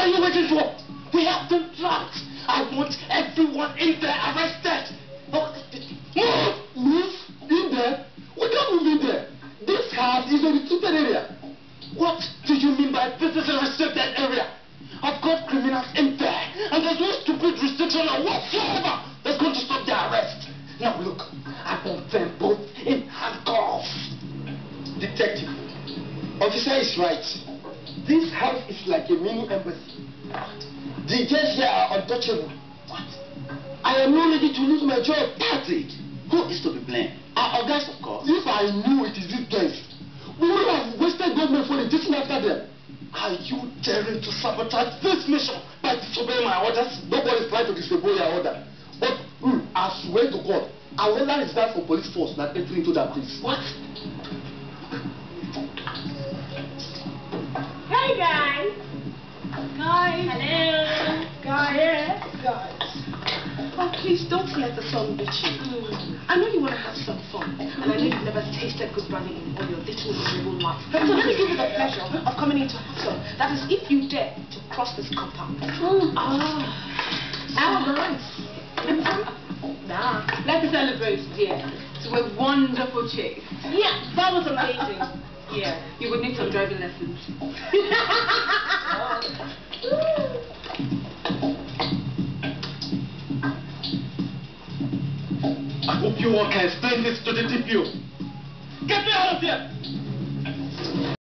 are you waiting for? We have them trapped. I want everyone in there arrested. Move? In there? We can't move in there. This house is a restricted area. What do you mean by this is a restricted area? I've got criminals in there, and there's no stupid restriction or whatsoever that's going to stop their arrest. Now look, I want them both in handcuffs. Detective, officer is right. This house is like a mini embassy. The guests here are untouchable. What? I am not ready to lose my job. That's it. Who is to be blamed? Our guys, of course. If I knew it is these guys, we would have wasted government for chasing after them. Are you daring to sabotage this mission by disobeying my orders? Nobody is trying to disobey your order. But I swear to God, I will not reserve for police force that enter into that place. What? Hey guys! Guys! Hello! Guys! Guys! Oh, please don't let the song beat you. I know you want to have some fun, and I know you've never tasted good brandy in all your little miserable life. So let me give you the pleasure of coming into Hustle. That is, if you dare to cross this compound. Nice! Nah. Let's celebrate, dear. To a wonderful chase. Yeah, that was amazing. Yeah, you would need some driving lessons. I hope you all can explain this to the DPO. Get me out of here!